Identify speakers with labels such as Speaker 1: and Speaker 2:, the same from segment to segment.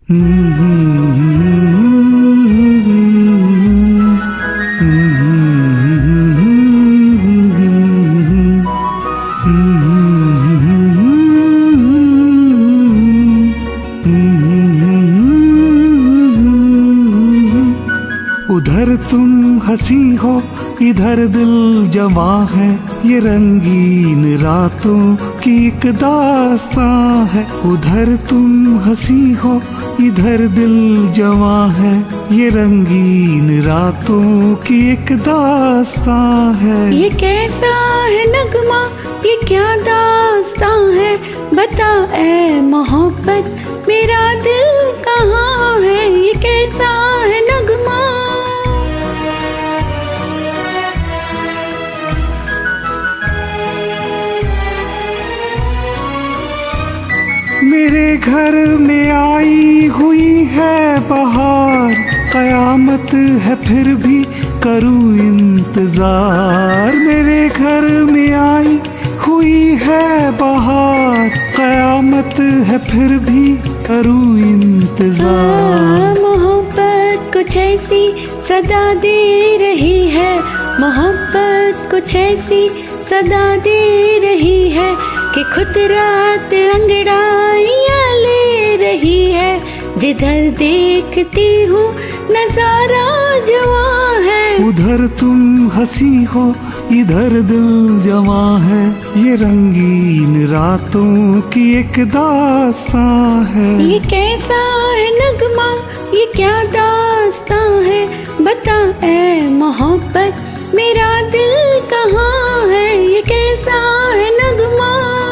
Speaker 1: उधर तुम हंसी हो इधर दिल जमा है, ये रंगीन रातों की एक दास्तां है। उधर तुम हंसी हो इधर दिल जमा है, ये रंगीन रातों की एक दास्तां है।
Speaker 2: ये कैसा है नगमा, ये क्या दास्तां है, बता ऐ मोहब्बत मेरा दिल कहाँ है। ये कैसा है नगमा।
Speaker 1: मेरे घर में आई हुई है बहार, कयामत है फिर भी करूं इंतजार। मेरे घर में आई हुई है बहार, कयामत है फिर भी करूं इंतजार।
Speaker 2: मोहब्बत कुछ ऐसी सदा दे रही है, मोहब्बत कुछ ऐसी सदा दे रही है कि खुद रात अंगड़ाइयाँ ले रही है। जिधर देखती हूँ नजारा जवां है।
Speaker 1: उधर तुम हंसी हो इधर दिल जमा है, ये रंगीन रातों की एक दास्तां है।
Speaker 2: ये कैसा है नगमा, ये क्या दास्तां है, बता ऐ मोहब्बत मेरा दिल कहाँ है। ये कैसा है नगमा।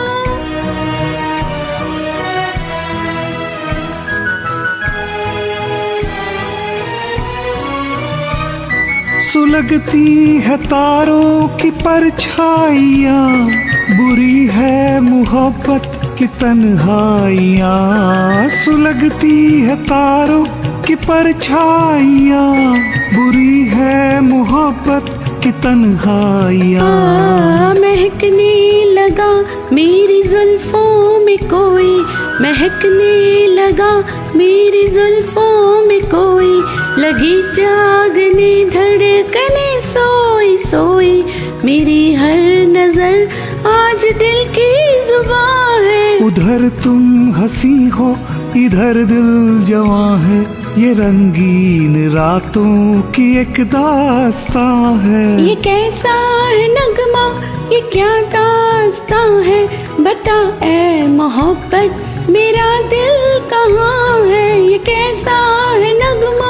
Speaker 1: सुलगती है तारों की परछाइयाँ, बुरी है मोहब्बत की तन्हाइयाँ। सुलगती है तारों की परछाइयाँ, बुरी है मोहब्बत की तन्हाइयाँ।
Speaker 2: महकने लगा मेरी जुल्फों में कोई, महकने लगा मेरी जुल्फों में कोई, लगी जागने धड़कने सोई सोई। मेरी हर नजर आज दिल की जुबां है।
Speaker 1: उधर तुम हंसी हो इधर दिल जवां है, ये रंगीन रातों की एक दास्तां है।
Speaker 2: ये कैसा है नगमा, ये क्या दास्तां है, बता ऐ मोहब्बत मेरा दिल कहाँ है। ये कैसा है नगमा।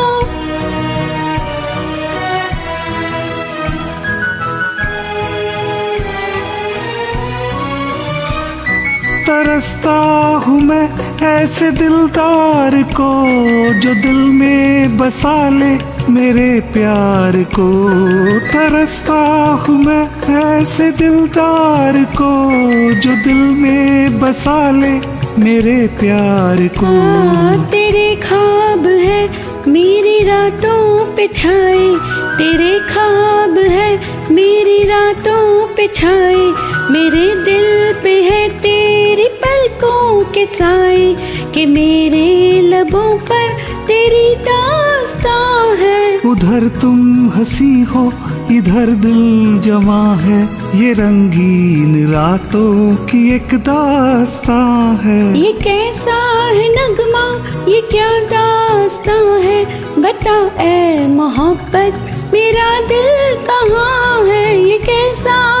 Speaker 1: तरसता हूँ मैं ऐसे दिलदार को, जो दिल में बसा ले मेरे प्यार को। तरसता हूँ मैं ऐसे दिलदार को, जो दिल में बसा ले मेरे प्यार को।
Speaker 2: तेरे ख्वाब है मेरी रातों पे छाए, तेरे ख्वाब है मेरी रातों पे छाए। मेरे दिल पे है तेरी पलकों के साए, कि मेरे लबों पर तेरी दास्तां है।
Speaker 1: उधर तुम हंसी हो इधर दिल जमा है, ये रंगीन रातों की एक दास्तां है।
Speaker 2: ये कैसा है नगमा, ये क्या दास्तां है, बता ऐ मोहब्बत मेरा दिल कहाँ है। ये कैसा